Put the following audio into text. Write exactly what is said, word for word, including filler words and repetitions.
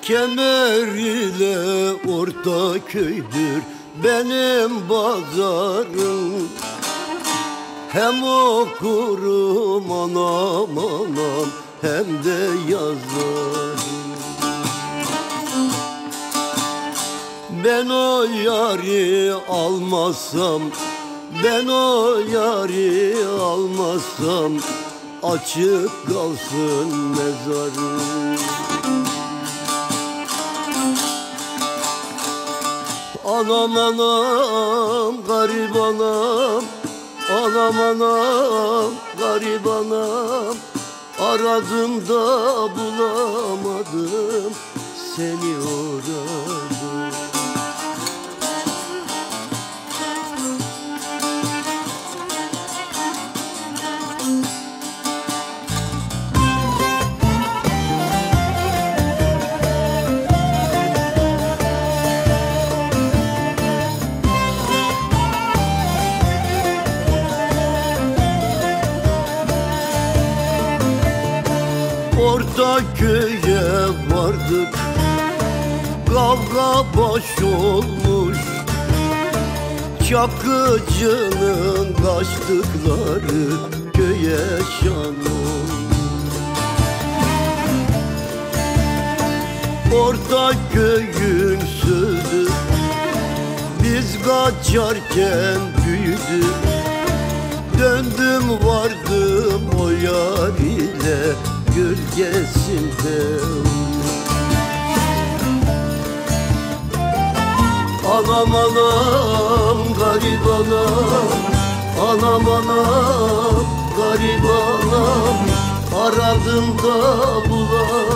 Kemer ile orta köydür benim pazarım. Hem okurum anam anam hem de yazarım. Ben o yari almazsam, ben o yari almazsam açık kalsın mezarım. Anam anam garip anam, anam anam garip anam, aradım da bulamadım seni orada. Orta köye vardık, kavga baş olmuş. Çakıcının kaçtıkları köye şan olmuş. Orta köyün sözü biz kaçarken büyüdü. Döndüm vardım o yar ile gölgesinde. Anam anam garip anam, anam anam garip anam, aradım da bulamadım